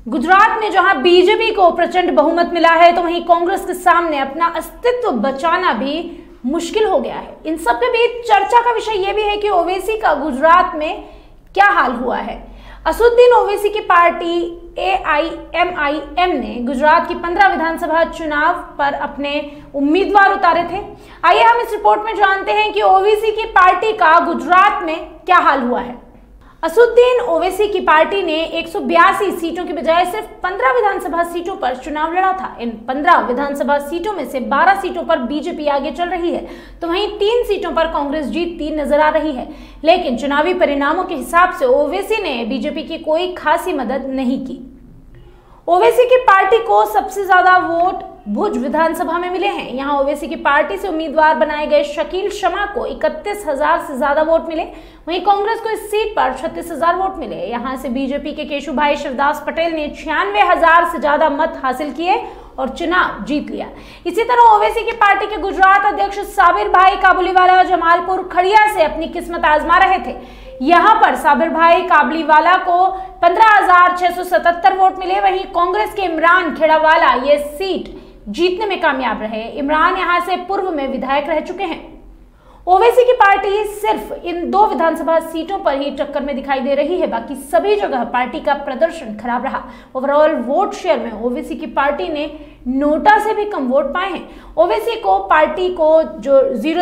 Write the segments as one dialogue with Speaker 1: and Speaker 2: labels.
Speaker 1: गुजरात में जहां बीजेपी को प्रचंड बहुमत मिला है, तो वहीं कांग्रेस के सामने अपना अस्तित्व बचाना भी मुश्किल हो गया है। इन सब के बीच चर्चा का विषय यह भी है कि ओवैसी का गुजरात में क्या हाल हुआ है। असदुद्दीन ओवैसी की पार्टी AIMIM ने गुजरात की 15 विधानसभा चुनाव पर अपने उम्मीदवार उतारे थे। आइए हम इस रिपोर्ट में जानते हैं कि ओवैसी की पार्टी का गुजरात में क्या हाल हुआ है। असदुद्दीन ओवैसी की पार्टी ने 182 सीटों की बजाय सिर्फ 15 विधानसभा सीटों पर चुनाव लड़ा था। इन 15 विधानसभा सीटों में से 12 सीटों पर बीजेपी आगे चल रही है, तो वहीं 3 सीटों पर कांग्रेस जीतती नजर आ रही है। लेकिन चुनावी परिणामों के हिसाब से ओवैसी ने बीजेपी की कोई खासी मदद नहीं की। ओवैसी की पार्टी को सबसे ज्यादा वोट भुज विधानसभा में मिले हैं। यहां ओवैसी की पार्टी से उम्मीदवार बनाए गए शकील शमा को 31,000 से ज्यादा वोट मिले। वहीं कांग्रेस को इस सीट पर 36,000 वोट मिले। यहां से बीजेपी के केशुभाई शिवदास पटेल ने 96,000 से ज्यादा मत हासिल किए और चुनाव जीत लिया। इसी तरह ओवैसी की पार्टी के गुजरात अध्यक्ष साबिर भाई काबुलीवाला जमालपुर खड़िया से अपनी किस्मत आजमा रहे थे। यहां पर साबिर भाई काबुलीवाला को 15,677 वोट मिले। वहीं कांग्रेस के इमरान खेड़ावाला ये सीट जीतने में कामयाब रहे। इमरान यहां से पूर्व में विधायक रह चुके हैं। ओवैसी की पार्टी सिर्फ इन 2 विधानसभा सीटों पर ही टक्कर में दिखाई दे रही है, बाकी सभी जगह पार्टी का प्रदर्शन खराब रहा। ओवरऑल वोट शेयर में ओवैसी की पार्टी ने नोटा से भी कम वोट पाए हैं। ओवैसी को पार्टी को जो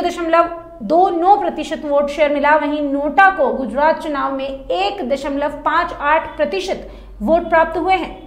Speaker 1: 0.29% वोट शेयर मिला, वहीं नोटा को गुजरात चुनाव में 1.58% वोट प्राप्त हुए हैं।